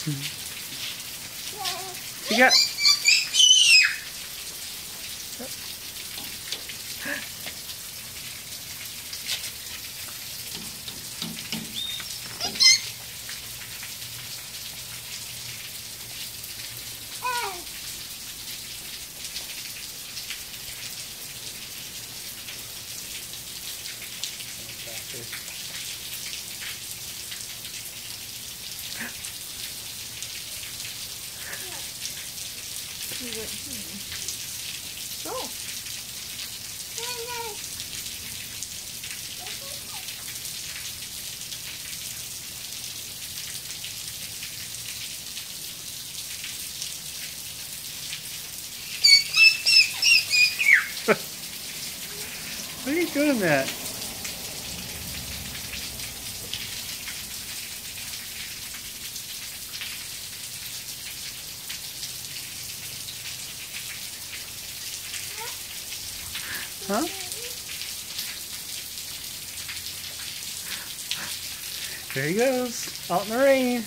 You got. Go. What are you doing that? Huh? There he goes, out in the rain.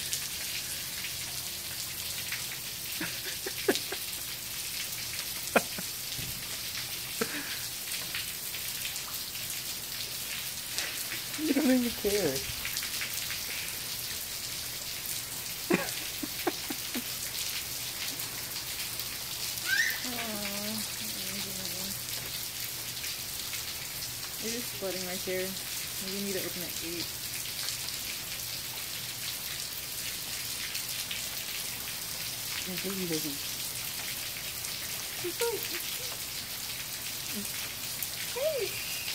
You don't even care. It is flooding right there. Maybe you need to open that gate. Hey!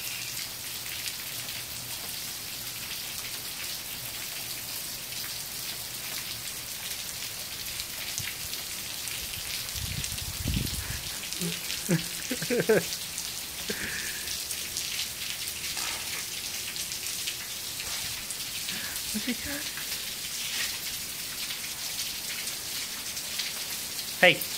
What's he got? Hey!